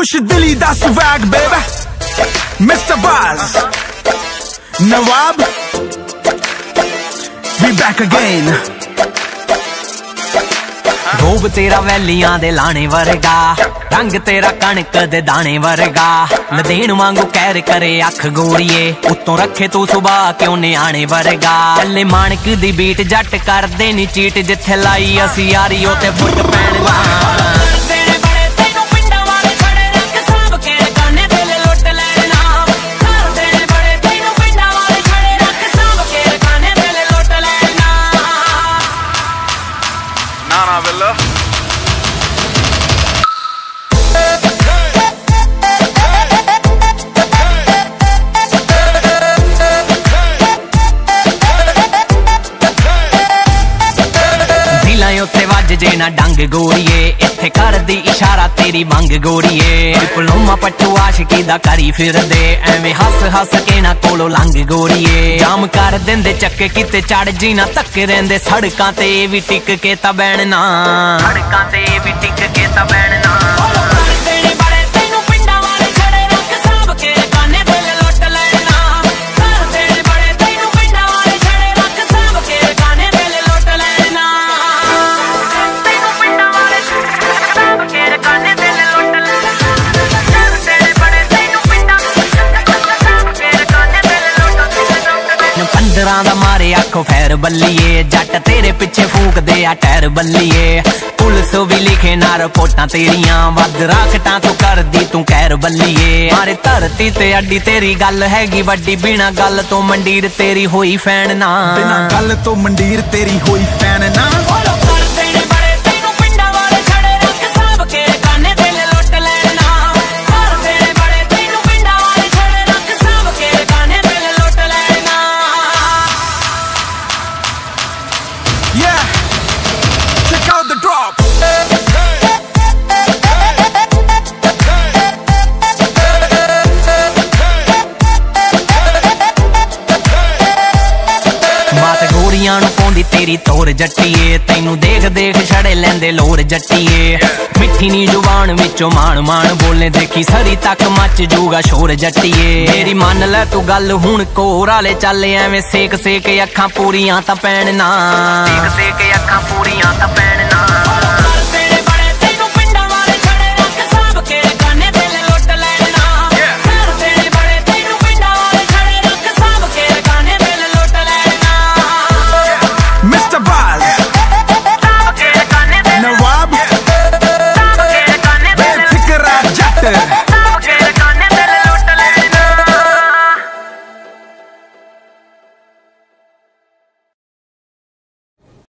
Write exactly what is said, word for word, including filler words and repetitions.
खुश दिली दा स्वैग बेबी मिस्टर बाज नवाब we back again रूप तेरा वैलियां दे लाने वर्गा रंग तेरा कणक दे दाने वर्गा लदेन वांगू कैर करे अख गोरीए उत्तों रखे तू सुबह क्यों न्याणे वर्गा चले माणक दी बीट जट कर दे नी चीट जिथे लाई असी यारी ओते फुट पैण ला जे ना डंग गोरीए इत्थे कर दी इशारा तेरी मंग गोरीए डिप्लोमा पट्टू आशिकी दा करी फिर दे एवें हस हस के ना कोलो लंग गोरीए जाम कर देंदे चक्के किते चढ़ जी ना तक रेंदे सड़कां ते भी टिक के ता बैणना सड़कां ते भी टिक के ता बैणना पंद्रह दा मारे आखो फैर बल्लिए जट तेरे पिछे फूक दे आ टैर बल्लिए पुलिस भी लिखे ना रिपोर्टां तेरियां वध राखटां तू कर दी तू कैर बल्लिए मारे धरती ते अड्डी तेरी गल हैगी वड्डी बिना गल तो मंडीर तेरी होई फैन ना बिना गल तो मंडीर तेरी होई फैन ना तेरी तोर जट्टीए तैनू देख देख छड़े लेंदे लोर जट्टीए मिठी नी जुबान विचों मान मान बोले देखी सरी तक मच जूगा शोर जट्टीए मेरी मन लै तू गल हुण कोर आले चल एवें सेक सेक अखां पूरियां तां पैण ना सेक सेक अखां पूरियां तां पैण ना